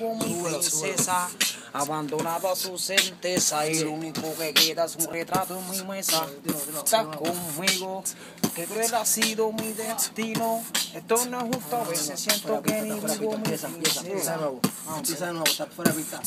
vivo mi princesa, abandonado a su certeza, y lo único que queda es un retrato en mi mesa. Estás conmigo, que cruel ha sido mi destino. Esto no es justo, a veces siento que ni vivo mi princesa. Empieza de nuevo, está fuera de pista.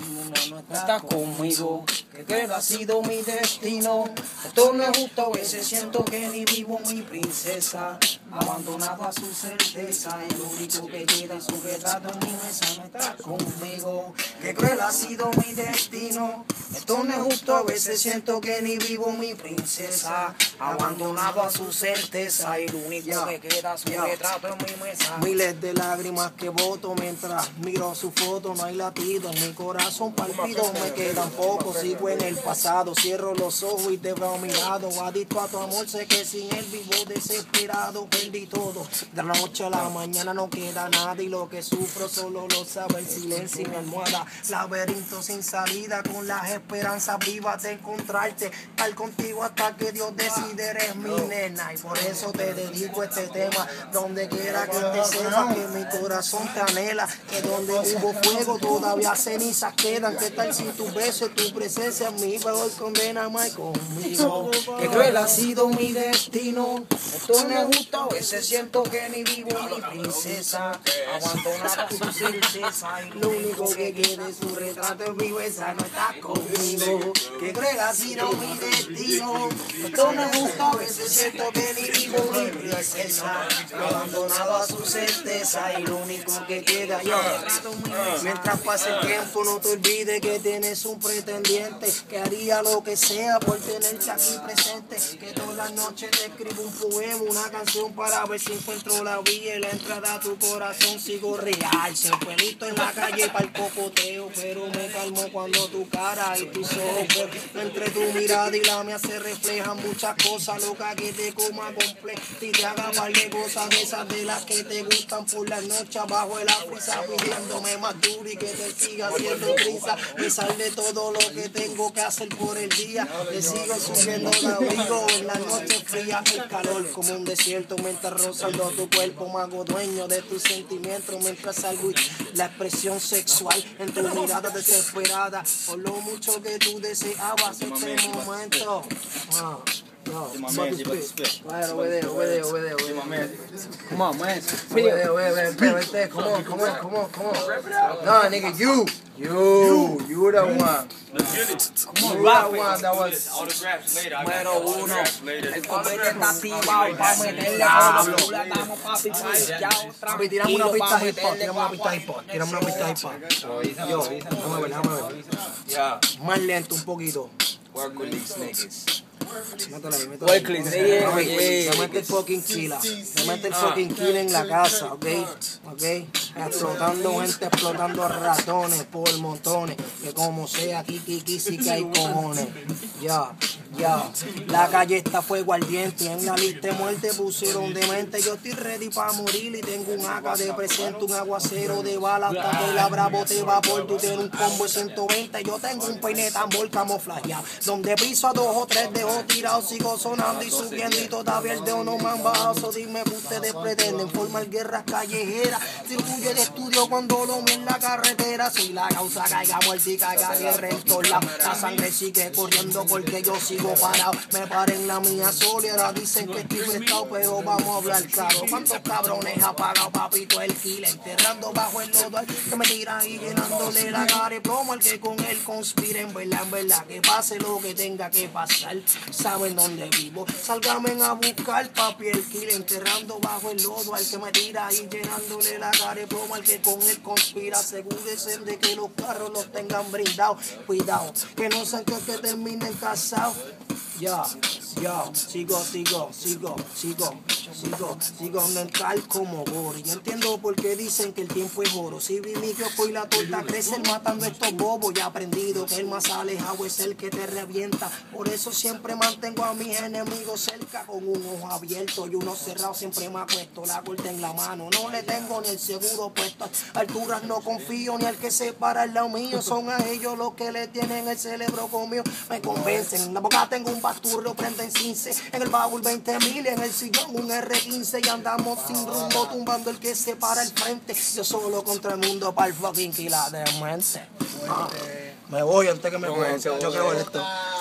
No estás conmigo, que cruel ha sido mi destino. Esto no es justo, a veces siento que ni vivo mi princesa, abandonado a su certeza, y lo único que queda es un retrato en mi mesa. No estás conmigo, que cruel ha sido mi destino. Esto no es justo, a veces siento que ni vivo mi princesa, abandonado a su certeza, y lo único que queda es un retrato en mi mesa. Miles de lágrimas que boto mientras miro su foto, no hay latido en mi corazón palpito, me quedan pocos, sigo en el pasado, cierro los ojos y te veo a mi lado, adicto a tu amor, sé que sin él vivo desesperado, perdí todo, de la noche a la mañana no queda nada, y lo que sufro solo lo sabe el silencio y mi almohada, laberinto sin salida, con las esperanzas vivas de encontrarte, estar contigo hasta que Dios decide, eres mi nena, y por eso te dedico este tema, donde quiera que te sepa que mi corazón te anhela, que donde hubo fuego todavía cenizas quedan, que tal sin tu beso, tu presencia en mí, pero hoy condena más conmigo, que cruel ha sido mi destino. Esto no es justo, a veces siento que ni vivo mi princesa, abandonada a su certeza, y lo único que queda es un retrato en mi mesa, no estás conmigo, que cruel ha sido mi destino. Esto no es justo, a veces siento que ni vivo mi princesa, abandonado a su certeza, y lo único que queda yo. Mientras pase el tiempo no te olvides que tienes un pretendiente, que haría lo que sea por tenerte aquí presente, que todas las noches te escribo un poema, una canción para ver si encuentro la vía y la entrada a tu corazón. Sigo real, sin pelito en la calle para el cocoteo, pero me calmo cuando tu cara y tus ojos entre tu mirada y la mía se reflejan muchas cosas locas, que te coma completo y te haga par de cosas de esas de las que te gustan por las noches abajo de la frisa, pidiéndome más duro y que te siga haciendo prisa, me sale todo lo que tengo que hacer por el día, te sigo subiendo de abrigo en la noche fría, el calor como un desierto, mientras rozando tu cuerpo me hago dueño de tus sentimientos, mientras salgo y la expresión sexual en tu mirada desesperada, por lo mucho que tú deseabas este momento. No, my man, you about to spit. Go ahead, over there. Come on, man. Right, come on. No, nigga, you the one. Come on, rock one that was. Autographs later. número uno. El copete está activado pa' meterle a los culos, estamos papi, ya otra Papi, tirame una pista hip hop, tirame una pista hip hop. Yo, déjame ver. Yeah. Más lento un poquito. Work with these niggas. Métele ahí. nigga. Me mete el fucking killer. Me mete el fucking killer en la casa, ¿ok? Explotando gente, explotando ratones por montones. Que como sea, aquí sí que hay cojones. Ya. La calle está fuego ardiente. En la lista de muerte pusieron demente. Yo estoy ready para morir y tengo un AK de presente, un aguacero de bala. Hasta que la bravo te va por tú tienes un combo de 120. Yo tengo un peine tambor camuflajeado. Donde piso a 2 o 3 dejo tirado, sigo sonando y subiendo y todavía el dedo no me han bajado. So dime que ustedes pretenden formar guerras callejeras. Circuyo el estudio cuando lo en la carretera. Soy la causa, caiga muerte y caiga guerra en todos lados. La sangre sigue corriendo porque yo sigo parado. Me paré en la mía sola y ahora dicen que estoy prestado, pero vamos a hablar claro. ¿Cuántos cabrones ha pagado papito el killer? Enterrando bajo el lodo al que me tira y llenándole la cara de plomo al que con él conspira. En verdad, que pase lo que tenga que pasar. Saben dónde vivo, sálgame a buscar papi el killer. Enterrando bajo el lodo al que me tira y llenándole la cara de plomo al que con él conspira. Asegúrese de que los carros los tengan brindados. Cuidado, que no sean que terminen casados. Sigo mental como Gori. Yo entiendo por qué dicen que el tiempo es oro. Si vi mi kiosco y la torta crecen matando a estos bobos. Ya he aprendido que el más alejado es el que te revienta. Por eso siempre mantengo a mis enemigos cerca, con un ojo abierto y uno cerrado. Siempre me acuesto la corta en la mano. No le tengo ni el seguro puesto. A alturas no confío ni al que se para al lado mío. Son a ellos los que le tienen el cerebro conmigo. Me convencen. En la boca tengo un basturro, prenden 15. En el baúl 20.000 y en el sillón un R15 y andamos sin rumbo, tumbando el que se para el frente. Yo solo contra el mundo para el fucking kila de mente. Me voy antes que me muera. Yo creo esto.